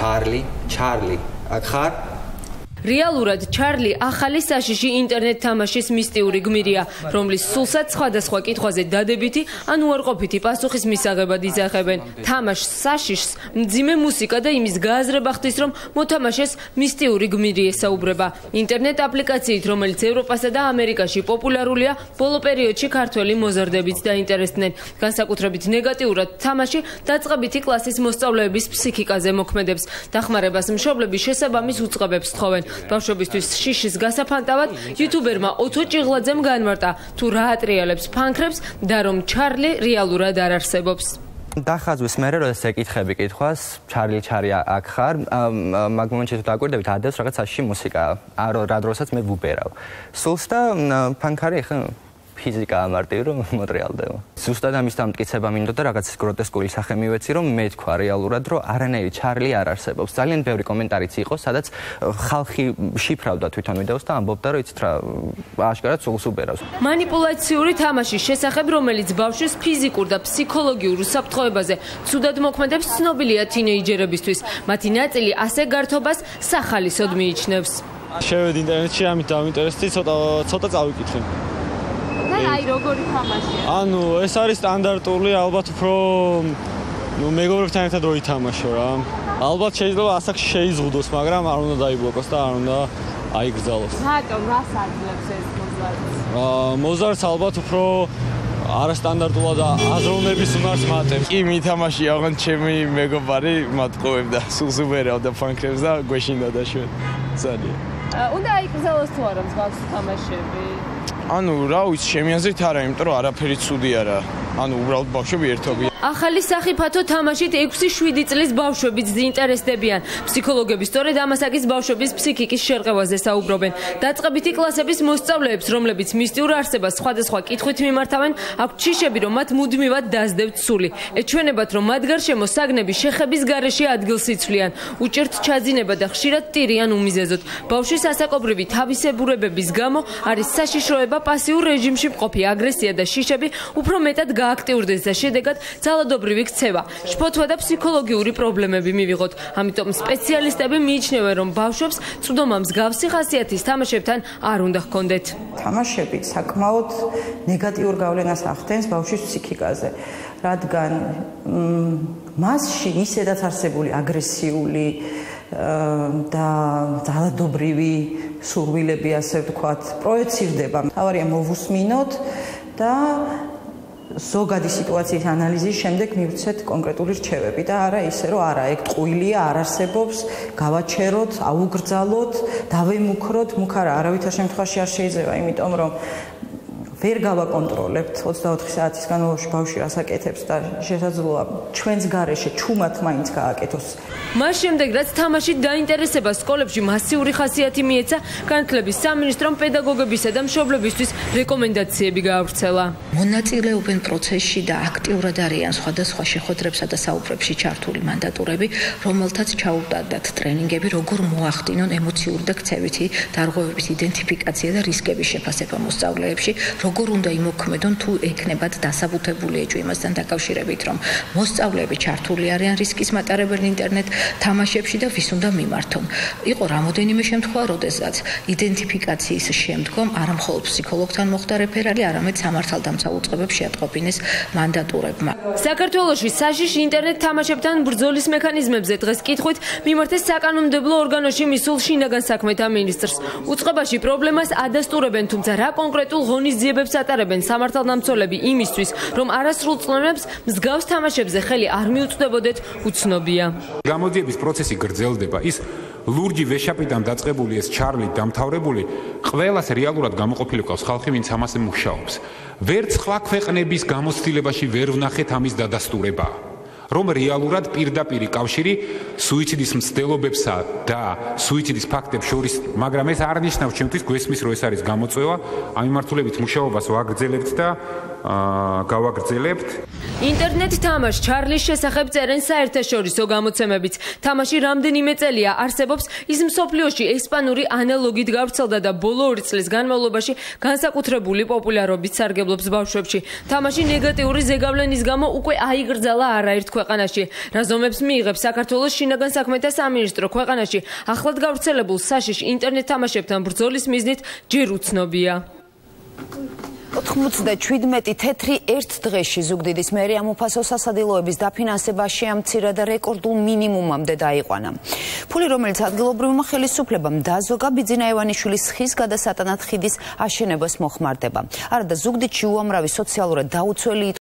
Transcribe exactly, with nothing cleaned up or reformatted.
ჩარლი, ჩარლი. აქ ხარ? რეალურად ჩარლი ახალი საშიში ინტერნეტ თამაშის მისტიური გმირია, რომლის სულსაც სხვადასხვა კითხვაზე დადებითი ან უარყოფითი პასუხის მისაღებად იძახებენ. თამაშს საშიშს მძიმე მუსიკა და იმის გააზრება ხდის, რომ მოთამაშეს მისტიური გმირი ესაუბრება. ინტერნეტ აპლიკაციით, რომელიც ევროპასა და ამერიკაში პოპულარულია, ბოლო პერიოდში ქართველი მოზარდებიც დაინტერესდნენ. განსაკუთრებით ნეგატიურად თამაში დაწყებითი კლასის მოსწავლეების ფსიქიკაზე მოქმედებს. დახმარებას მშობლები შესაბამის უწყებებს თხოვენ. ბავშვებისთვის შიშის გასაფანტავად იუთუბერმა ოთო ჭიღლაძემ განმარტა თუ რა ატრიალებს ფანქრებს და რომ ჩარლი რეალურად არ არსებობს. დახაზვის მერე როდესაც ეკითხები კითხვას, ჩარლი ჩარი აქ ხარ, მაგ მომენტში თუ დააკვირდებით, ადევს რაღაც საშიში მუსიკა, რა დროსაც მე ვუბერავ. სულს და ფანქარი ხა ფიზიკა ამარტივი რომ მოტრიალდება. ზუსტად ამის დამტკიცება მინდოდა რაღაც გროტესკული სახე მივეცი რომ მე თქვა რეალურად რომ არანაირი ჩარლი არ არსებობს. ძალიან ბევრი კომენტარიც იყო, სადაც ხალხი შიფრავდა თვითონ ვიდეოს და ამბობდა რომ იცით რა აშკარად სულს უბერავს. მანიპულაციური თამაშის შესახებ, რომელიც ბავშვის ფიზიკურ და ფსიქოლოგიურ უსაფრთხოებაზე ცუდად მოქმედებს, ცნობილია თინეიჯერებისთვის. მათი ნაწილი ასე გართობას სახალისოდ მიიჩნევს. შევედი ინტერნეტში, ამით დავინტერესდი, ცოტა ცოტა წავიკითხე. აი როგორი თამაშია. ანუ ეს არის სტანდარტული, ალბათ უფრო ნუ მეგობრებთან ერთად რო ითამაშო რა. ალბათ შეიძლება ასაკში შეიზღუდოს, მაგრამ არ უნდა დაიბლოკოს და არ უნდა აიგრძალოს. რატომ რას აძლევს ეს მოზარდს? აა მოზარდს ალბათ უფრო არასტანდარტულად აზროვნების უნარს მატებს. კი მითამაშია, ოღონდ ჩემი მეგობარი მატყუებდა, სულს უბერავდა ფანქრებს და გვეშინდა დაშვენ. ძალიან. უნდა აიგრძალოს თუ არა მსგავსი თამაშები? ანუ რა ვიცი, ჩემი აზრით არა, იმიტომ რომ არაფერი ცუდი არა. ანუ უბრალოდ ბავშვები ერთობიან. ახალი სახიფათო თამაშით ექვსი შვიდი წლის ბავშვებიც ინტერესდებიან. ფსიქოლოგები სწორედ ამასაკის ბავშვების ფსიქიკის შერყევაზე საუბრობენ. დაწყებითი კლასების მოსწავლეებს, რომლებიც მისტიურ არსებას სხვადასხვა კითხვით მიმართავენ, აქვთ შიშები, რომ მათ მუდმივად დაძდევთ სული. ეჩვენებათ, რომ მათ გარშემო საგნები შეხების გარეშე ადგილს იცვლიან. უჭერთ ჩაძინება და ხშირად ტირიან უმიზეზოდ. ბავშვის ასაკობრივი თავისებურებების გამო არის საშიშროება, პასიურ რეჟიმში მყოფი აგრესია და შიშები უფრო მეტად გააქტიურდეს და შედეგად ძალადობრივი ქცევა, შფოთვა და ფსიქოლოგიური პრობლემები მივიღოთ. ამიტომ სპეციალისტები მიიჩნევენ, რომ ბავშვებს წვდომა მსგავსი ხასიათის თამაშებთან არ უნდა ჰქონდეთ. თამაშები საკმაოდ ნეგატიურ გავლენას ახდენს ბავშვის ფსიქიკაზე, რადგან მასში ისედაც არსებული აგრესიული და ძალადობრივი სურვილები, ასე ვთქვათ, პროექცირდება. თავარია მოვუსმინოთ და ზოგადი სიტუაციის ანალიზის შემდეგ მივცეთ კონკრეტული რჩევები და არა ისე რომ არა, ეგ ტყუილია, არ არსებობს, გავაჩეროთ, აუგრძალოთ, დავემუქროთ, მუქ არა, არავითარ შემთხვევაში არ შეიძლება, იმიტომ რომ ვერ გავაკონტროლებთ ოცდაოთხი საათის განმავლობაში ბავშვი რას აკეთებს და შესაძლოა ჩვენს გარეშე ჩუმად მაინც გააკეთოს. მას შემდეგ, რაც თამაშით დაინტერესება სკოლებში მასიური ხასიათი მიეცა, განათლების სამინისტრომ პედაგოგებისა და მშობლებისთვის რეკომენდაციები გაავრცელა. მონაწილეობენ პროცესში და აქტიურად არიან სხვადასხვა შეხვედრებსა და საუბრებში ჩართული მანდატურები, რომელთაც ჩაუტარდათ ტრენინგები, როგორ მოახდინონ ემოციური და ქცევითი დარღვევების იდენტიფიკაცია და რისკების შეფასება მოსწავლეებში, როგორ უნდა იმოქმედონ თუ ექნებათ დასაბუთებული ეჭვი იმასთან დაკავშირებით, რომ მოსწავლეები ჩართული არიან რისკის მატარებელ ინტერნეტ თამაშებში და ვის უნდა მიმართონ. იყო რამოდენიმე შემთხვევა, როდესაც იდენტიფიკაციის შემდგომ არა მხოლოდ ფსიქოლოგთან მოხდა რეფერალი, არამედ სამართალდამცავ უწყებებს შეატყობინეს მანდატურებმა. საქართველოში საშიში ინტერნეტ თამაშებთან ბრძოლის მექანიზმებზე დღეს კითხვით მიმართეს საკანონმდებლო ორგანოში მისულ შინაგან საქმეთა მინისტრს. უწყებაში პრობლემას ადასტურებენ, თუმცა რა კონკრეტულ ღონისძიებებს ატარებენ სამართალდამცველები იმისთვის, რომ არასრულ წლებს მსგავს თამაშებზე ხელი არ მიუწვდებოდეთ, უცნობია. გამოძიების პროცესი გრძელდება. ის ლურჯი ვეშაპიდან დაწყებული ეს ჩარლი დამთავრებული ყველას რეალურად გამოყოფილი ყავს ხალხი, ვინც ამაზე მუშაობს. ვერც სხვა ქვეყნების გამოცდილებაში ვერ ვნახეთ ამის დადასტურება. რომ რეალურად პირდაპირი კავშირი სუიციდის მცდელობებსა და სუიციდის ფაქტებს შორის, მაგრამ ეს არ ნიშნავს ჩემთვის გვესმის, რომ ეს არის გამოწვევა, ამ მიმართულებით მუშაობას ვაგრძელებთ და გავაგრძელებთ. ინტერნეტ თამაშ ჩარლის შესახებ წერენ საერთაშორისო გამოცემებიც. თამაში რამდენიმე წელია არსებობს, ის მსოფლიოში ესპანური ანალოგით გავრცელდა და ბოლო ორი წლის განმავლობაში განსაკუთრებული პოპულარობით სარგებლობს ბავშვებში. თამაში ნეგატიური ზეგავლენის გამო უკვე აიგრძალა არაერთ ქვეყანაში. რაზომებს მიიღებს საქართველოს შინაგან საქმეთა სამინისტრო. ქვეყანაში ახლად გავრცელებულ საშიშ ინტერნეტ თამაშებთან ბრძოლის მიზნით ჯერ უცნობია. ოთხმოცდაშვიდმეტი თეთრი ერთ დღეში ზუგდიდის მერია მუფასოს სასადილოების დაფინანსება შეამცირა და რეკორდულ მინიმუმამდე დაიყვანა. ფული, რომელიც ადგილობრივმა ხელისუფლებამ დაზოგა, ბიძინა ივანიშვილის ხის გადასატანად ხიდის აშენებას მოხმარდება. არადა ზუგდიდში უამრავი სოციალურად დაუცველი